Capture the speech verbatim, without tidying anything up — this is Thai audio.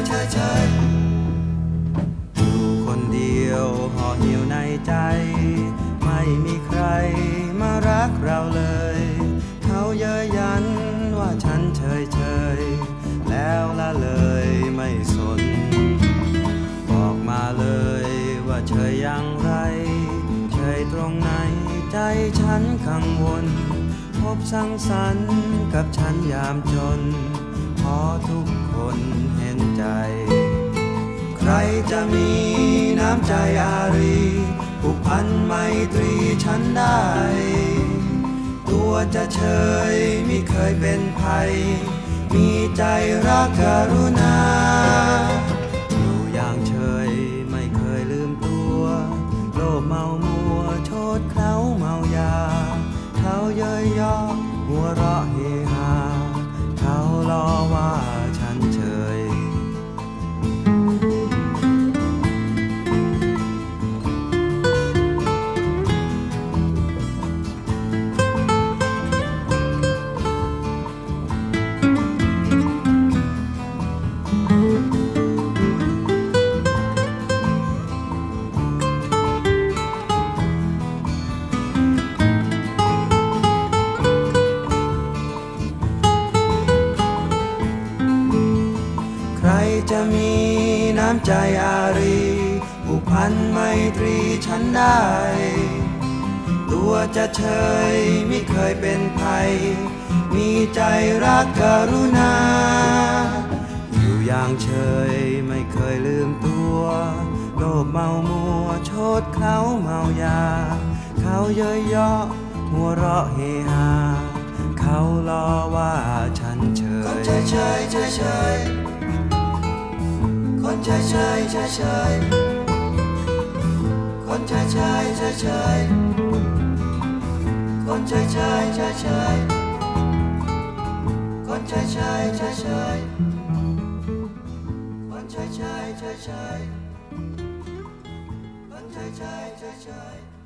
เฉยเฉยอยู่คนเดียวห่อเหี่ยวในใจไม่มีใครมารักเราเลยเขาเย้ยยันว่าฉันเฉยเฉยแล้วละเลยไม่สนบอกมาเลยว่าเฉยอย่างไรเฉยตรงไหนใจฉันกังวลพบสังสรรค์กับฉันยามจนขอทุกคนเห็นใจใครจะมีน้ำใจอารีผูกพันไมตรีฉันได้ตัวจะเฉยไม่เคยเป็นภัยมีใจรักกรุณาอยู่อย่างเฉยไม่เคยลืมตัวโลภเมามัวโชดเคล้าเมายาเขาเย้ยย่อหัวเราะเฮฮาเขาล้อว่าฉันเฉยใครจะมีน้ำใจอารีผูกพันไมตรีฉันได้ตัวจะเฉยไม่เคยเป็นภัยมีใจรักกรุณาอยู่อย่างเฉยไม่เคยลืมตัวโลภเมามัวโชดเคล้าเมายาเขาเย้ยย่อหัวเราะเฮฮาเขาล้อว่าฉันเฉยคนเฉยเฉยเฉยเฉยคนเฉยเฉยเฉยเฉยคนเฉยเฉยเฉยเฉยคนเฉยเฉยเฉยเฉยคนเฉยเฉยเฉยเฉยคนเฉยเฉยเฉยเฉยคนเฉยเฉยเฉยเฉย